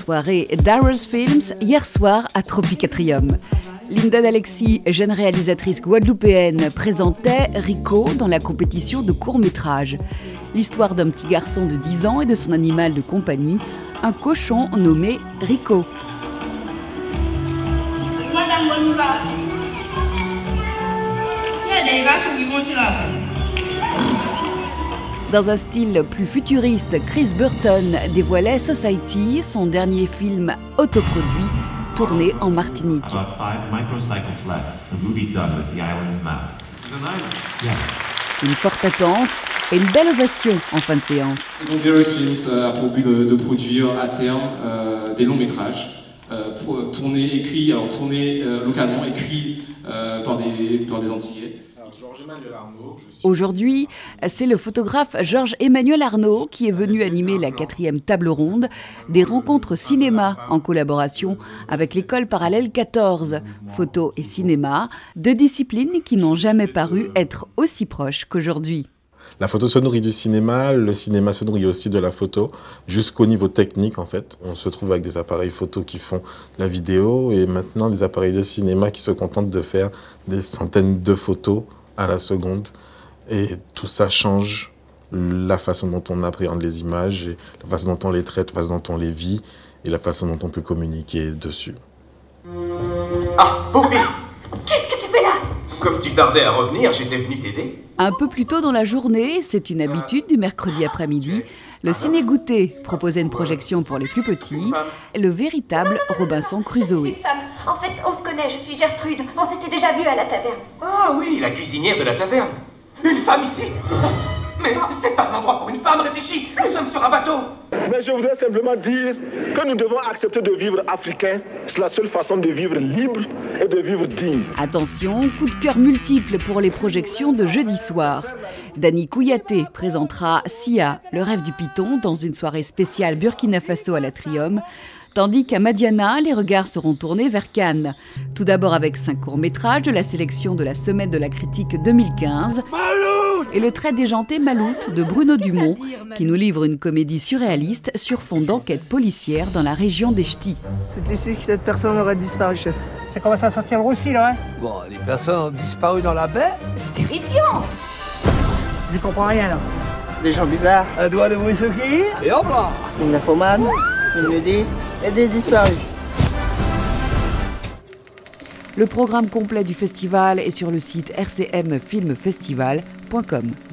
soirée Darrow's Films hier soir à Tropicatrium. Linda D'Alexis, jeune réalisatrice guadeloupéenne, présentait Rico dans la compétition de court-métrage. L'histoire d'un petit garçon de 10 ans et de son animal de compagnie, un cochon nommé Rico. Madame Boniface, il y a des gars qui vont sur la rue. Dans un style plus futuriste, Chris Burton dévoilait Society, son dernier film autoproduit, tourné en Martinique. Une forte attente et une belle ovation en fin de séance. Donc Darrow's Films a pour but de produire à terme des longs métrages, tournés localement, écrits par des Antillais. Aujourd'hui, c'est le photographe Georges-Emmanuel Arnaud qui est venu animer la 4e table ronde des rencontres cinéma en collaboration avec l'école parallèle 14, photo et cinéma, deux disciplines qui n'ont jamais paru être aussi proches qu'aujourd'hui. La photo se nourrit du cinéma, le cinéma se nourrit aussi de la photo, jusqu'au niveau technique en fait. On se trouve avec des appareils photo qui font la vidéo et maintenant des appareils de cinéma qui se contentent de faire des centaines de photos à la seconde. Et tout ça change la façon dont on appréhende les images, et la façon dont on les traite, la façon dont on les vit et la façon dont on peut communiquer dessus. Ah, Poupée! Qu'est-ce que tu fais là? Comme tu tardais à revenir, j'étais venu t'aider. Un peu plus tôt dans la journée, c'est une habitude du mercredi après-midi, le ciné-goûter proposait une projection pour les plus petits, le véritable Robinson Crusoe. En fait, on se connaît, je suis Gertrude. On s'était déjà vu à la taverne. Ah oui, la cuisinière de la taverne. Une femme ici? Mais c'est pas un endroit pour une femme, réfléchis. Nous sommes sur un bateau. Mais je voudrais simplement dire que nous devons accepter de vivre africain. C'est la seule façon de vivre libre et de vivre digne. Attention, coup de cœur multiple pour les projections de jeudi soir. Dany Kouyaté présentera Sia, le rêve du python, dans une soirée spéciale Burkina Faso à l'Atrium. Tandis qu'à Madiana, les regards seront tournés vers Cannes. Tout d'abord avec 5 courts-métrages de la sélection de la Semaine de la Critique 2015 et le très déjanté Maloute de Bruno Dumont, qui nous livre une comédie surréaliste sur fond d'enquête policière dans la région des Ch'tis. C'est ici que cette personne aurait disparu, chef. Ça commence à sortir le roussi, là, hein? Bon, les personnes ont disparu dans la baie? C'est terrifiant! Je comprends rien, là. Des gens bizarres. Un doigt de whisky et hop là! Une nymphomane, une nudiste et des disparus. Le programme complet du festival est sur le site rcmfilmfestival.com.